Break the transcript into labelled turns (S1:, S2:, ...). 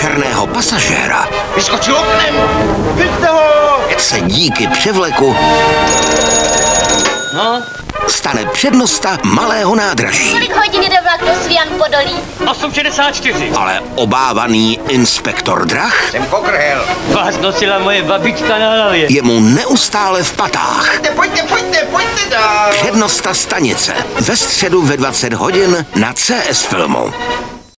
S1: černého pasažéra
S2: vyskočil oknem! Vidíte ho!
S1: se díky převleku stane přednosta malého nádraží.
S3: Kolik hodin jde vlak do Svian Podolí?
S2: 8:64.
S1: Ale obávaný inspektor Drach
S2: Jsem Kokrhel.
S4: Vás nosila moje babička na hlavě.
S1: je mu neustále v patách.
S2: Pojďte dál.
S1: Přednosta stanice ve středu ve 20 hodin na CS Filmu.